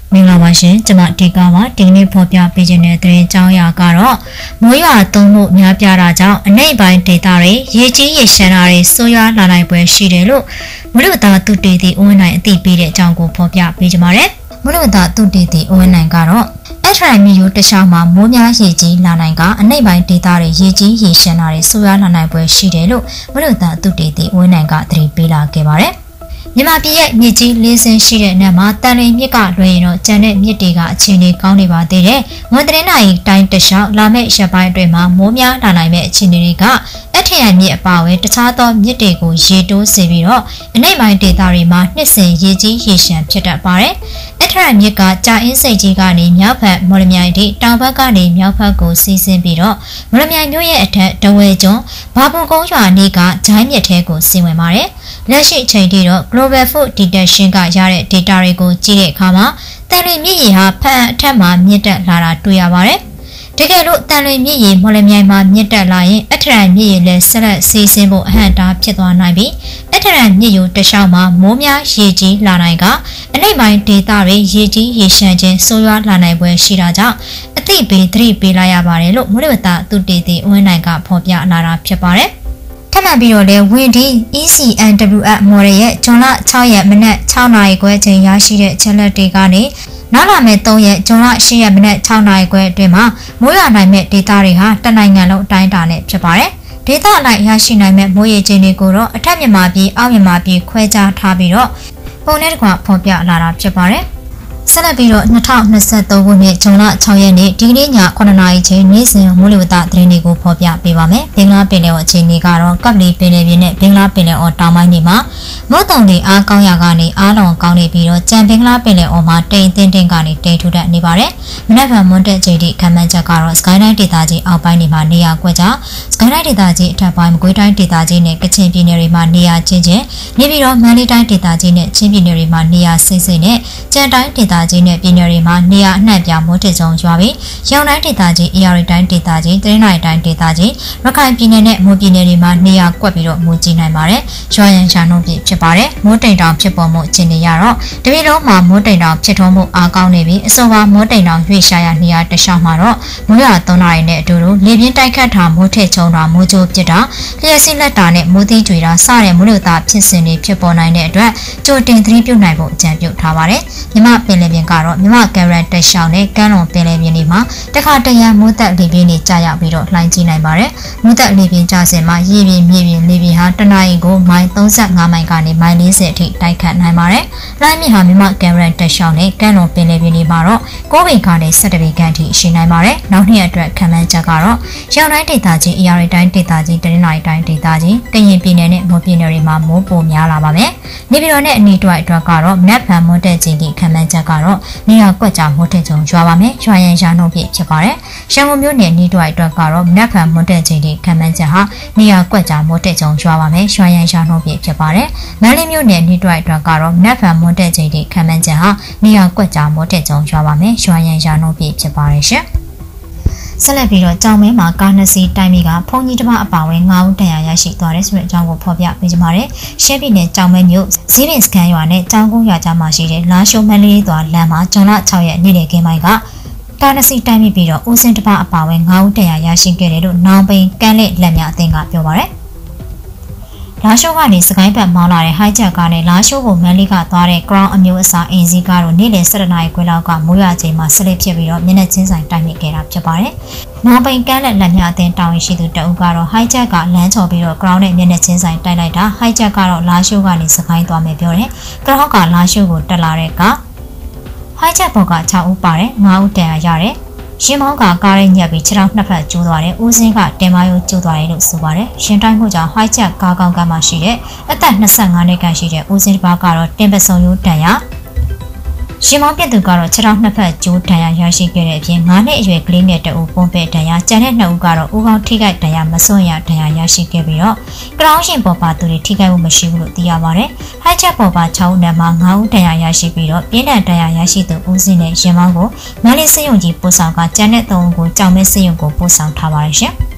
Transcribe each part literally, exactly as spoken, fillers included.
မင်္ဂလာပါရှင်ကျွန်မဒီကမှာဒီနေ့ဖော်ပြပေးခြင်းတဲ့သတင်းကြောင်းရာကတော့မိုးရွာသွန်းမှုများပြားတာကြောင့်အနိမ့်ပိုင်းဒေသတွေရေကြီးရေရှမ်းတာတွေဆိုးရွားလာနိုင်ပွဲရှိတယ်လို့မလူသားသူတေတီအဝန်းနိုင်အသိပေးတဲ့အကြောင်းကိုဖော်ပြပေးကြပါမယ်မလူသားသူတေတီအဝန်းနိုင်ကတော့အထရိုင်မျိုးတခြားမှာမိုးများရေကြီးလာနိုင်ကအနိမ့်ပိုင်းဒေသတွေရေကြီးရေရှမ်းတာတွေဆိုးရွားလာနိုင်ပွဲရှိတယ်လို့မလူသားသူတေတီအဝန်းနိုင်ကသတိပေးလာခဲ့ပါတယ်မြန်မာပြည်ရဲ့မြစ်ကြီးလေးစင်းရှိတဲ့နေရာမှာတန်လင်းမြစ်ကလွှဲရင်တော့ကျန်တဲ့မြစ်တွေကအခြေအနေကောင်းနေပါသေးတယ်။ဝန်တရင်နိုင်တိုင်းတခြားလာမယ့်ရက်ပိုင်းအတွင်းမှာမိုးများလာနိုင်မယ့်အခြေအနေတွေကအထက်ရမြစ်အပါအဝင်တခြားသောမြစ်တွေကိုရေတိုးစေပြီးတော့အနိမ့်ပိုင်းဒေသတွေမှာနှစ်စဉ်ရေကြီးရေရှမ်းဖြစ်တတ်ပါတယ်။အထက်ရမြစ်ကကြာအင်းစိတ်ကြီးကနေမြောက်ဘက်မော်လမြိုင်ထိတောင်ဘက်ကနေမြောက်ဘက်ကိုစီးဆင်းပြီးတော့မော်လမြိုင်မြို့ရဲ့အထက်ဒဝဲကျွန်းဘာပူကုန်းရွာနေကဂျိုင်းမြစ်ထဲကိုစီးဝင်ပါတယ်။လက်ရှိအချိန်ထိတော့ Global Food Detection ကရတဲ့ data တွေကိုကြည့်တဲ့အခါမှာတန်လွင်မြစ်ရေဟာဖန်အထက်မှာမြင့်တက်လာတာတွေ့ရပါတယ်။တကယ်လို့တန်လွင်မြစ်ရေမော်လမြိုင်မှာမြင့်တက်လာရင်အထရံမြစ်ရေလည်းဆက်လက်စီးဆင်းဖို့အဟန့်တားဖြစ်သွားနိုင်ပြီးအထရံမြစ်ရိုးတလျှောက်မှာမိုးများရေကြီးလာနိုင်ကအနိမ့်ပိုင်းဒေသတွေရေကြီးရေရှမ်းခြင်းဆိုးရွားလာနိုင်ပွဲရှိတာကြောင့်အသိပေးသတိပေးလိုက်ရပါတယ်လို့မိုးလေဝသသူတေတီအဝန်းနိုင်ကဖော်ပြလာတာဖြစ်ပါတယ်။ထပ်မံပြီးတော့လည်းဝင်ဒီ E C N W F model ရဲ့ဇွန်လ၆ရက်မနက်၆နာရီခွဲချိန်ရရှိတဲ့ချက်လက်တွေကနေနောက်လာမယ့်၃ရက်ဇွန်လ၈ရက်မနက်၆နာရီခွဲအတွင်းမှာမိုးရွာနိုင်မဲ့ဒေသတွေဟာတနိုင်ငံလုံးအတိုင်းအတာနဲ့ဖြစ်ပါတယ်။ဒေသအလိုက်ရရှိနိုင်မဲ့မိုးရေချိန်တွေကိုတော့အထက်မြန်မာပြည်အောက်မြန်မာပြည်ခွဲခြားထားပြီးတော့ပုံနဲ့တကွဖော်ပြလာတာဖြစ်ပါတယ်။ဆက်လက်ပြီးတော့၂၀၂၃ခုနှစ်ဇွန်လ၆ရက်နေ့ဒီကနေ့ညခုနှစ်နာရီချိန်နေ့စဉ်မိုးလေဝသသတင်းတွေကိုဖော်ပြပေးပါမယ်။ဘင်္ဂလားပင်လယ်အော်အခြေအနေကတော့ကပ်လီပင်လယ်ပြင်နဲ့ဘင်္ဂလားပင်လယ်အော်တောင်ပိုင်းတွေမှာမုတ်တုံတွေအားကောင်းရာကနေအားလောင်ကောင်းနေပြီးတော့ကြံဘင်္ဂလားပင်လယ်အော်မှာတိမ်တင်းတင်းကနေတိမ်ထူထပ်နေပါတယ်။မနက်ဖြန်မွန်းတက်ချိန်ထိခံမှန်းချက်ကတော့စကိုင်းတိုင်းဒေသကြီးအောက်ပိုင်းတွေမှာနေရာကွက်ကြားစကိုင်းတိုင်းဒေသကြီးအထက်ပိုင်းမကွေးတိုင်းဒေသကြီးနဲ့ကချင်ပြည်နယ်တွေမှာနေရာချင်းချင်းနေပြီးတော့မန္တလေးတိုင်းဒေသကြီးနဲ့ချင်းပြည်နယ်တွေမှာနေရာစိတ်စိတ်နဲ့ကြံတိုင်းဒေသကြီးနဲ့ပြည်နယ်တွေမှာနေရာအနှံ့ပြားမိုးထစ်ဆုံးရွာပြီးရောင်တိုင်းဒေသကြီးအေရီတိုင်းဒေသကြီးတရင်းနိုင်တိုင်းဒေသကြီးရခိုင်ပြည်နယ်နဲ့မွန်ပြည်နယ်တွေမှာနေရာကွက်ပြီးတော့မိုးကြီးနိုင်ပါတယ်။ရွာရန်ရှာနှုန်းပြည့်ဖြစ်ပါတယ်။မိုးတိမ်တောင်ဖြစ်ပေါ်မှုအခြေအနေရတော့တပြည်လုံးမှာမိုးတိမ်တောင်ဖြစ်ထွန်းမှုအားကောင်းနေပြီးအဆိုပါမိုးတိမ်တောင်ရွေ့ရှာရနေရာတခြားမှာတော့မိုးရွာသွန်းတာတွေနဲ့အတူတူလေပြင်းတိုက်ခတ်တာမိုးထစ်ချုံတာမိုးကြိုးပစ်တာလျှက်စီးလက်တာနဲ့မိုးသီးကြွေတာစတဲ့မိုးလေဝသဖြစ်စဉ်တွေဖြစ်ပေါ်နိုင်တဲ့အတွက်ကြိုတင်သတိပြုနိုင်ဖို့အကြံပြုထားပါတယ်။မြမပင်လယ်ပြင်ကတော့မြမကရန်တက်ရှောင်းနဲ့ကမ်းလွန်ပင်လယ်ပြင်တွေမှာတခါတရံမိုးသက်လေပြင်းတွေကြာရောက်ပြီးတော့လှိုင်းကြီးနိုင်ပါတယ်။မိုးသက်လေပြင်းကျစဉ်မှာရေပြင်မြေပြင်လေပြင်းဟာတနအီကိုမိုင်၃၅မိုင်ကနေမိုင်၄၀အထိတိုက်ခတ်နိုင်ပါတယ်။လှိုင်းမြင့်ဟာမြမကရန်တက်ရှောင်းနဲ့ကမ်းလွန်ပင်လယ်ပြင်တွေမှာတော့ကိုးပေကနေ၁၁ပေခန့်ထိရှိနိုင်ပါတယ်။နောက်နှစ်အတွက်ခံမှန်းချက်ကတော့ရောင်တိုင်းဒေသကြီးအေရီတိုင်းဒေသကြီးတရင်းနိုင်တိုင်းဒေသကြီးကရင်ပြည်နယ်နဲ့မွန်ပြည်နယ်တွေမှာမိုးပိုများလာပါမယ်။နေပြည်တော်နဲ့အနီးတစ်အတွက်ကတော့မက်ဖန်မွန်တက်ချင်းကြီးခံမှန်းချက်ကတော့နေရာကွက်ကြားမိုးထစ်ချုံရွာပါမယ်။ရွာရန်ရှာနှုန်းပြည့်ဖြစ်ပါတယ်။ရန်ကုန်မြို့နယ်နီးတွိုက်အတွက်ကတော့မနက်ဖြန်မွန်းတက်ချိန်ထိခံမှန်းချက်ဟာနေရာကွက်ကြားမိုးတက်ချုံရွာပါမယ်။ရွာရန်ရှာနှုန်းပြည့်ဖြစ်ပါတယ်။မန္တလေးမြို့နယ်နီးတွိုက်အတွက်ကတော့မနက်ဖြန်မွန်းတက်ချိန်ထိခံမှန်းချက်ဟာနေရာကွက်ကြားမိုးတက်ချုံရွာပါမယ်။ရွာရန်ရှာနှုန်းပြည့်ဖြစ်ပါတယ်ရှင်။ဆက်လက်ပြီးတော့ကြောင်မဲမှာကားနှစ်စီးတိုင်းမိကဖုန်ကြီးတစ်ပါးအပါဝင်၅ဦးတန်ရာရရှိသွားတဲ့ဆိုတဲ့အကြောင်းကိုဖော်ပြပေးကြပါမယ်။ရှမ်းပြည်နယ်ကြောင်မဲမြို့ဇီးပင်စကန်ရွာနဲ့ကြောင်ကုန်းရွာကြားမှာရှိတဲ့လာရှိုးမန္တလေးသွားလမ်းမှာဇွန်လ၆ရက်နေ့လယ်ခင်းပိုင်းကကားနှစ်စီးတိုင်းမိပြီးတော့ဦးစင်းတစ်ပါးအပါဝင်၅ဦးတန်ရာရရှိခဲ့တယ်လို့နောင်ပိန်ကန်းလက်လက်များအသင်းကပြောပါရယ်။လာရှိုးကနေစကိုင်းဘက်မောင်းလာတဲ့ဟိုက်ဂျက်ကားနဲ့လာရှိုးကိုမန်လေးကသွားတဲ့ Crown အမျိုးအစားအင်စီကားတို့နေ့လယ်၁၇နာရီခွဲလောက်ကမိုးရွာချိန်မှာဆလစ်ဖြစ်ပြီးတော့မျက်နှာချင်းဆိုင်တိုက်မိခဲ့တာဖြစ်ပါတယ်။နောင်ပိန်ကန်းလက်လက်များအသင်းတာဝန်ရှိသူတအုပ်ကတော့ဟိုက်ဂျက်ကလမ်းချော်ပြီးတော့ Crown နဲ့မျက်နှာချင်းဆိုင်တိုက်လိုက်တာဟိုက်ဂျက်ကတော့လာရှိုးကနေစကိုင်းသွားမယ်ပြောတယ်။ Crown ကလာရှိုးကိုတက်လာတဲ့ကဟိုက်ဂျက်ဘော်က၆ဦးပါတယ်၅ဦးတန်ရာရတယ်။ရှင်မောင်းကကားရဲညက်ပြီးခြေထောက်နှစ်ဖက်ကျိုးသွားတယ်။ဦးစင်းကတင်မယိုးကျိုးသွားတယ်လို့ဆိုပါတယ်။ရှင်တိုင်းမှုကြောင့်ဟိုက်ချက်ကားကောင်းကမ်းမှာရှိတဲ့အသက်၂၅နှစ်ခန့်ရှိတဲ့ဦးစင်းတစ်ပါးကတော့တင်ပစုံယိုးတန်ရာရှင်မောင်းပြတ်သူကတော့ခြေထောက်နှစ်ဖက်ကျိုးတန်ရာရရှိခဲ့တဲ့အပြင်၅နှစ်အရွယ်ကလေးငယ်တအုပ်ပုံပဲတန်ရာကျန်တဲ့နှစ်ဦးကတော့ဦးကောင်းထိခိုက်တန်ရာမစွန့်ရတန်ရာရရှိခဲ့ပြီးတော့ကရောင်းရှင်ပေါ်ပါသူတွေထိခိုက်မှုမရှိဘူးလို့သိရပါတယ်။ဟိုက်ချက်ပေါ်ပါ၆ဦးနဲ့မှ၅ဦးတန်ရာရရှိပြီးတော့ပြင်းထန်တန်ရာရရှိသူဦးစင်းနဲ့ရှင်မောင်းကိုမန္တလေးစေယုံကြီးပို့ဆောင်ကကျန်တဲ့သုံးဦးကိုကြောင်မဲစေယုံကိုပို့ဆောင်ထားပါတယ်ရှင်။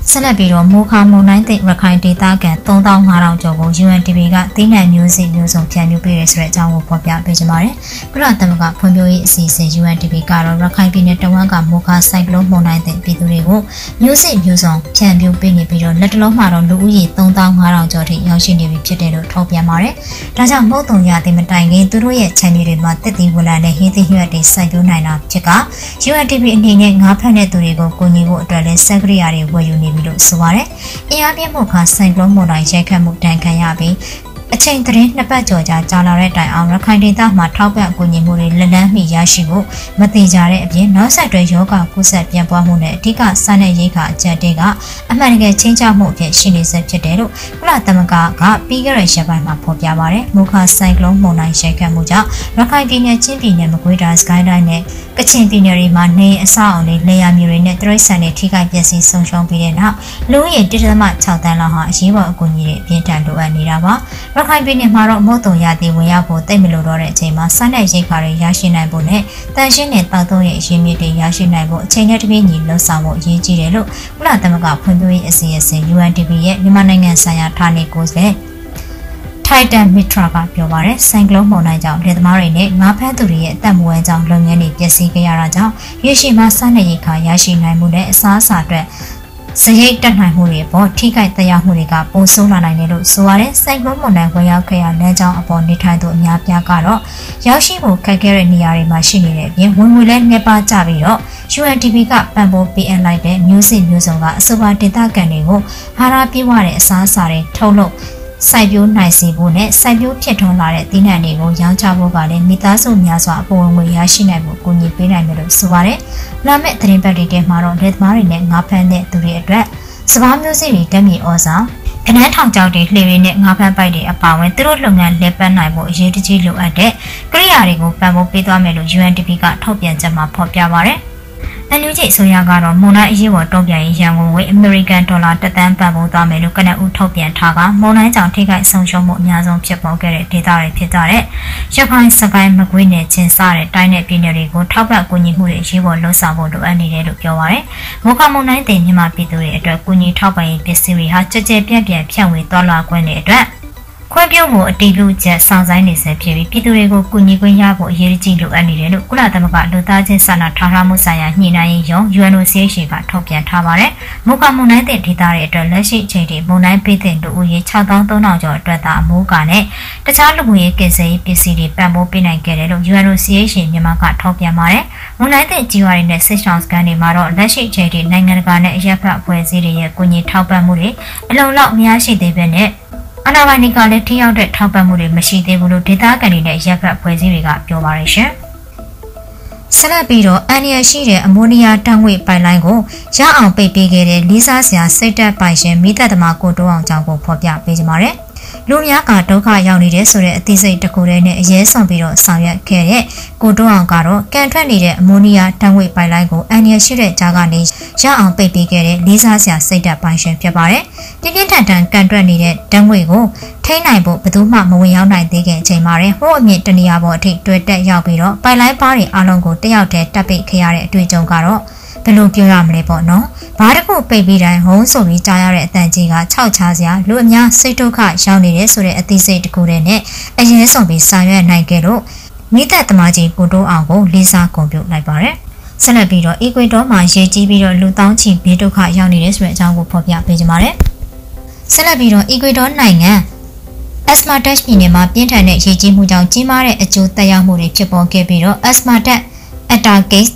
ဆက်လက်ပြီးတော့မိုခါမုန်တိုင်းသင့်ရခိုင်ဒေသခံသုံးသောင်းငါးထောင်ကျော်ကို U N D P ကသီးနှံမျိုးစိမျိုးစုံဖြန့်ဖြူးပေးရဆိုတဲ့အကြောင်းကိုဖော်ပြပေးကြပါမယ်။ကုလသမဂ္ဂဖွံ့ဖြိုးရေးအစီအစဉ် U N D P ကတော့ရခိုင်ပြည်နယ်တဝန်းကမိုခါစိုက်ကလုန်းမုန်တိုင်းသင့်ပြည်သူတွေကိုမျိုးစိမျိုးစုံဖြန့်ဖြူးပေးနေပြီးတော့လက်တလုံးမှာတော့လူဦးရေသုံးသောင်းငါးထောင်ကျော်ထိရောက်ရှိနေပြီဖြစ်တယ်လို့ထုတ်ပြန်ပါတယ်။ဒါကြောင့်မုတ်တုံရတဲ့မတိုင်ခင်သူတို့ရဲ့ခြံမြေတွေမှာတစ်တီဝလန်နဲ့ဟင်းသီးရွက်တွေစိုက်ပျိုးနိုင်တာဖြစ်က U N D P အနေနဲ့ငါးဖက်တဲ့သူတွေကိုကူညီဖို့အတွက်လည်းစက်ကရိယာတွေဝယ်ယူနေပြီလို့ဆိုပါတယ်။အင်အားပြမှုခါစိုက်ကလုန်းမုန်တိုင်းရိုက်ခတ်မှုတန်ခံရပြီးအချိန်သတင်းနှစ်ပတ်ကျော်ကြာကြာလာတဲ့တိုင်အောင်ရခိုင်ဒေသမှာထောက်ပံ့ကူညီမှုတွေလက်လန်းမီရရှိဖို့မတိကြတဲ့အပြင်နောက်ဆက်တွဲယောဂကုဆက်ပြန်ပွားမှုနဲ့အဓိကစားတဲ့ရိတ်ခါအကျက်တွေကအမှန်တကယ်ချင်းချမှုအဖြစ်ရှိနေစေဖြစ်တယ်လို့ကုလသမဂ္ဂကပြီးခဲ့တဲ့ရက်ပိုင်းမှာဖော်ပြပါတယ်။မုခါစိုက်ကလုန်းမုန်တိုင်းရိုက်ခတ်မှုကြောင့်ရခိုင်ပြည်နယ်ချင်းပြည်နယ်မကွေးတိုင်းစကိုင်းတိုင်းနဲ့ကချင်ပြည်နယ်တွေမှာနေအဆောက်အအုံတွေလေယာမျိုးတွေနဲ့တရိတ်ဆန်တွေထိခိုက်ပျက်စီးဆုံးရှုံးပြီးတဲ့နောက်လူဦးရေ တစ်ဒသမခြောက် တန်းလောက်ဟာအရေးပေါ်အကူအညီတွေအပြင်းထန်လိုအပ်နေတာပါ။ရခိုင်ပြည်နယ်မှာတော့မုတ်တုံရသည်ဝင်ရောက်ဖို့တိတ်မလိုတော့တဲ့အချိန်မှာစားနပ်ရိက္ခာတွေရရှိနိုင်ဖို့နဲ့တန်ရှင်းတဲ့တောက်သုံးရဲ့အရင်းမြစ်တွေရရှိနိုင်ဖို့အချိန်နဲ့တပြေးညီလှုပ်ဆောင်ဖို့အရေးကြီးတယ်လို့ကုလသမဂ္ဂဖွံ့ဖြိုးရေးအစီအစဉ် U N D P ရဲ့မြန်မာနိုင်ငံဆိုင်ရာဌာနေကိုယ်စားလှယ်ထိုက်တန်မီထရာကပြောပါတယ်။ဆိုင်ကလုန်းမုန်တိုင်းကြောင့်လယ်သမားတွေနဲ့ငါးဖမ်းသူတွေရဲ့အသက်မွေးကြောင့်လုပ်ငန်းတွေပျက်စီးခဲ့ရတာကြောင့်ရရှိမှစားနပ်ရိက္ခာရရှိနိုင်မှုနဲ့အစားအစာအတွက်စရိတ်တက်နိုင်မှုတွေပေါ်ထိခိုက်သက်ရောက်မှုတွေကပိုဆိုးလာနိုင်တယ်လို့ဆိုပါတယ်။ဆိုင်ကလုန်းမုန်တိုင်းဝင်ရောက်ခဲ့ရလမ်းကြောင်းအပေါ်နေထိုင်သူအများပြားကတော့ရောက်ရှိဖို့ခက်ခဲတဲ့နေရာတွေမှာရှိနေတဲ့အပြင်ဝင်ငွေလည်းနှက်ပါကြပြီးတော့ U N D P ကပံ့ပိုးပေးအပ်လိုက်တဲ့မျိုးစိမျိုးစုံကအဆိုပါဒေသခံတွေကိုဟာရပြည့်ဝတဲ့အစားအစာတွေထုတ်လုပ်စိုက်ပျိုးနိုင်စေဖို့နဲ့စိုက်ပျိုးဖြစ်ထွန်းလာတဲ့သီးနှံတွေကိုရောင်းချဖို့ကလည်းမိသားစုများစွာအပေါ်ဝင်ငွေရရှိနိုင်ဖို့ကူညီပေးနိုင်တယ်လို့ဆိုပါတယ်။လာမယ့်သတင်းပတ်တွေထဲမှာတော့လက်သမားတွေနဲ့ငါးဖမ်းတဲ့သူတွေအတွက်စပါးမျိုးစိတွေတက်မြေဩဇာခနန်းထောင်ကျောက်တွေလှေတွေနဲ့ငါးဖမ်းပိုက်တွေအပါအဝင်သူတို့လုပ်ငန်းလက်ပတ်နိုင်ဖို့အရေးတကြီးလိုအပ်တဲ့ကိရိယာတွေကိုပံ့ပိုးပေးသွားမယ်လို့ U N D P ကထုတ်ပြန်ချက်မှာဖော်ပြပါတယ်။အန်ယူဂျီအစိုးရကတော့မွန်တိုင်းအရေးပေါ်တုံ့ပြန်ရေးရန်ကုန်ငွေအမေရိကန်ဒေါ်လာတစ်သန်းပံ့ပိုးသွားမယ်လို့ကနဦးထုတ်ပြန်ထားကမွန်တိုင်းကြောင့်ထိခိုက်ဆုံးရှုံးမှုအများဆုံးဖြစ်ပေါ်ခဲ့တဲ့ဒေသတွေဖြစ်ကြတဲ့ရခိုင်စကိုင်းမကွေးနယ်ချင်းစတဲ့တိုင်းနယ်ပြည်နယ်တွေကိုထောက်ပံ့ကူညီမှုတွေအရေးပေါ်လှုံ့ဆော်ဖို့လိုအပ်နေတယ်လို့ပြောပါရယ်။မိုခါမွန်တိုင်းတင်မြန်မာပြည်သူတွေအတွက်ကူညီထောက်ပံ့ရေးပစ္စည်းတွေဟာကြကြပြန့်ပြန့်ဖြန့်ဝေသွားလာခွင့်တွေအတွက်ခွင့်ပြုမှုအတီးလူချက်ဆောင်ဆိုင်နေစေဖြစ်ပြီးပြည်သူတွေကိုကူညီခွင့်ရဖို့အရေးကြီးလိုအပ်နေတယ်လို့ကုလသမဂ္ဂလူသားချင်းစာနာထောက်ထားမှုဆိုင်ရာညှိနှိုင်းရေးရုံး U N O C H ကထုတ်ပြန်ထားပါတယ်။မိုခါမုန်တိုင်းတဲ့ဒေသတွေအတွက်လက်ရှိအချိန်ထိမုန်တိုင်းပေးတဲ့လူဦးရေ ခြောက်သောင်းသုံးထောင်ကျော်အတွက်သာအမိုးကနဲ့တခြားလူမှုရေးကိစ္စရေးပစ္စည်းတွေပံ့ပိုးပေးနိုင်ခဲ့တယ်လို့ U N O C H မြန်မာကထုတ်ပြန်ပါတယ်။မုန်တိုင်းတဲ့ကြီးရွာတွေနဲ့စစ်ဆောင်စခန်းတွေမှာတော့လက်ရှိအချိန်ထိနိုင်ငံတကာနဲ့အရက်ဖက်အဖွဲ့အစည်းတွေရဲ့ကူညီထောက်ပံ့မှုတွေအလုံလောက်မရရှိသေးပဲနဲ့အနာပိုင်းကလည်းထိရောက်တဲ့ထောက်ပံ့မှုတွေမရှိသေးဘူးလို့ဒေသခံတွေနဲ့ရက်ဖက်ဖွဲ့စည်းတွေကပြောပါရရှင်။ဆက်လက်ပြီးတော့အန်ရရှိတဲ့အမိုနီယာတန်ငွေပိုင်လိုင်းကိုရအောင်ပိတ်ပေးခဲ့တဲ့လေးစားစရာစိတ်တက်ပိုင်ရှင်မိသက်သမားကိုတိုးအောင်ကြောင့်ကိုဖော်ပြပေးကြပါရစေ။လူများကဒုက္ခရောက်နေတဲ့ဆိုတဲ့အသိစိတ်တစ်ခုတည်းနဲ့အရေးဆောင်ပြီးတော့ဆောင်ရွက်ခဲ့တဲ့ကိုတိုးအောင်ကတော့ကန်ထွက်နေတဲ့အမိုနီယာတန်ငွေပိုင်လိုင်းကိုအန်ရရှိတဲ့ကြားကနေရအောင်ပိတ်ပေးခဲ့တဲ့လေးစားစရာစိတ်တက်ပိုင်ရှင်ဖြစ်ပါတယ်။ပြင်းပြင်းထန်ထန်ကန်ထွက်နေတဲ့တန်ငွေကိုထိနိုင်ဖို့ဘယ်သူမှမဝင်ရောက်နိုင်သေးခင်အချိန်မှာဟိုးအမြင့်တနေရာပေါ်အထိတွေ့တက်ရောက်ပြီးတော့ပိုင်လိုင်းပါးတွေအလုံးကိုတယောက်တည်းတက်ပိတ်ခဲ့ရတဲ့အတွေ့အကြုံကတော့ဘယ်လိုပြောရမလဲပေါ့နော်။ဘာတစ်ခုပိတ်ပြီးတိုင်းဟုံးဆိုပြီးကြားရတဲ့အတန်ကြီးကခြောက်ချားစရာလူအများစိတ်ဒုက္ခရောက်နေတဲ့ဆိုတဲ့အသိစိတ်တစ်ခုတည်းနဲ့အရင်ဆုံးပြီးဆောင်ရွက်နိုင်ခဲ့လို့မိသက်သမားကြီးကိုတိုးအောင်ကိုလေးစားဂုဏ်ပြုလိုက်ပါတယ်။ဆက်လက်ပြီးတော့အီကွေဒေါမှာရေကြီးပြီးတော့လူတောင်းချီဘေးဒုက္ခရောက်နေတဲ့ဆိုတဲ့အကြောင်းကိုဖော်ပြပေးကြပါမယ်။ဆက်လက်ပြီးတော့အီကွေဒေါနိုင်ငံAsmatesh ပြည်နယ်မှာပြင်းထန်တဲ့ရေကြီးမှုကြောင့်ကြီးမားတဲ့အကျိုးသက်ရောက်မှုတွေဖြစ်ပေါ်ခဲ့ပြီးတော့ Asmatesh, Atacase,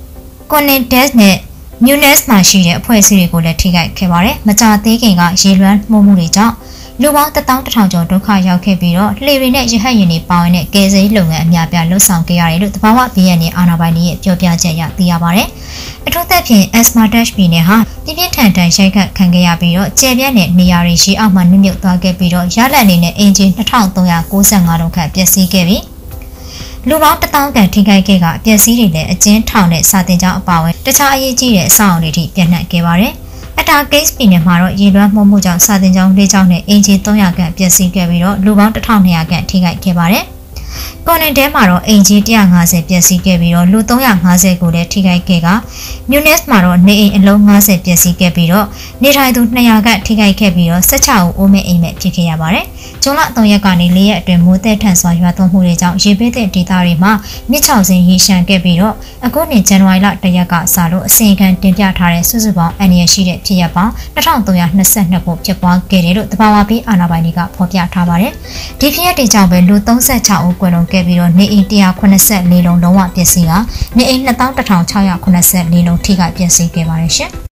Connetes နဲ့ Nunes မှာရှိတဲ့အဖွဲ့အစည်းတွေကိုလည်းထိခိုက်ခဲ့ပါတယ်။မကြာသေးခင်ကရေလွှမ်းမှုမှုတွေကြောင့်လူပေါင်းတစ်သောင်းတစ်ထောင်ကျော်ဒုက္ခရောက်ခဲ့ပြီးတော့လှေတွေနဲ့ရဟတ်ယာဉ်တွေပေါင်းတဲ့ကယ်ဆယ်ရေးလုပ်ငန်းအများပြားလှုပ်ဆောင်ခဲ့ရတယ်လို့တဘာဝဘီယန်နဲ့အာဏာပိုင်တွေရဲ့ပြောပြချက်အရသိရပါတယ်။အထူးသဖြင့် Asmatesh ပြည်နယ်ဟာပြင်းပြင်းထန်ထန်ရိုက်ခတ်ခံခဲ့ရပြီးတော့ကျယ်ပြန့်တဲ့နေရာတွေရှိအောက်မှာနှမြုပ်သွားခဲ့ပြီးတော့ရလဒ်အနေနဲ့အင်ဂျင်နှစ်ထောင်သုံးရာကိုးဆယ့်ငါလုံးခန့်ပျက်စီးခဲ့ပြီးလူပေါင်းတစ်သောင်းခန့်ထိခိုက်ခဲ့ကအပျက်စီးတွေနဲ့အကျဉ်းထောင်နဲ့စာတင်ကျောင်းအပါအဝင်တခြားအရေးကြီးတဲ့အဆောက်အအုံတွေထိပြန့်နှံ့ခဲ့ပါတယ်။အတာကိတ်ပြည်နယ်မှာတော့ရေလွှမ်းမှုမှုကြောင့်စာတင်ကျောင်းလေးကျောင်းနဲ့အင်ဂျင်သုံးရာခန့်ပျက်စီးခဲ့ပြီးတော့လူပေါင်းတစ်ထောင်နှစ်ရာခန့်ထိခိုက်ခဲ့ပါတယ်။ကွန်နင်တဲမှာတော့အင်ဂျီone hundred fiftyပျက်စီးခဲ့ပြီးတော့လူthree hundred fiftyကိုလည်းထိခိုက်ခဲ့ကမြူနက်စ်မှာတော့နေအိမ်အလုံးfiftyပျက်စီးခဲ့ပြီးတော့နေထိုင်သူtwo hundredခန့်ထိခိုက်ခဲ့ပြီးတော့sixteenဦးအိုးမဲ့အိမ်မဲ့ဖြစ်ခဲ့ရပါတယ်။ဇွန်လthreeရက်ကနေfourရက်အတွင်းမိုးသက်ထန်စွာရွာသွန်းမှုတွေကြောင့်ရေဘေးသင့်ဒေသတွေမှာမြစ်ချောင်းစင်းရေရှမ်းခဲ့ပြီးတော့အခုနှစ်ဇန်နဝါရီလoneရက်ကစလို့အစီအကံတင်ပြထားတဲ့စုစုပေါင်းအန္တရာယ်ရှိတဲ့ဖြစ်ရပ်ပေါင်းtwo thousand three hundred twenty-twoခုဖြစ်ပွားခဲ့တယ်လို့တဘာဝဘေးအာဏာပိုင်တွေကဖော်ပြထားပါတယ်။ဒီဖြစ်ရပ်တွေကြောင့်ပဲလူthirty-sixဦးကွယ်လွန်ခဲ့ပြီးတော့နေအိမ်one hundred seventy-fourလုံးလုံးဝပျက်စီးကနေအိမ်two thousand one hundred sixty-fourလုံးထိခိုက်ပျက်စီးခဲ့ပါတယ်ရှင်။